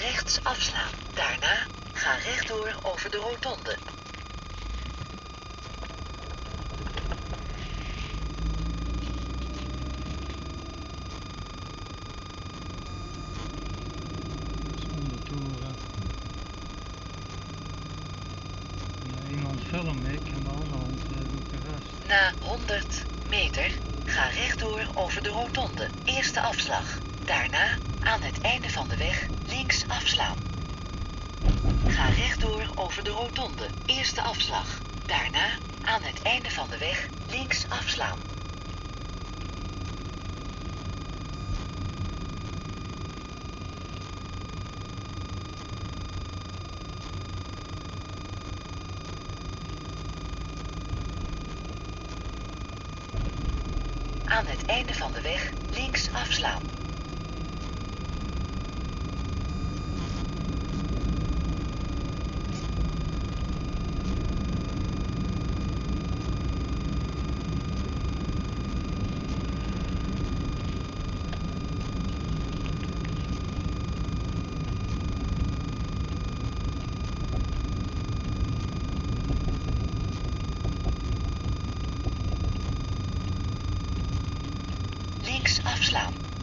rechts afslaan. Daarna ga rechtdoor over de rotonde. Zonder toren. Ja, één hand film ik en de andere hand doe ik de rest. Na 100 meter ga rechtdoor over de rotonde. Eerste afslag. Daarna aan het einde van de weg links afslaan. Ga rechtdoor over de rotonde. Eerste afslag. Daarna aan het einde van de weg links afslaan. Aan het einde van de weg links afslaan. Links afslaan.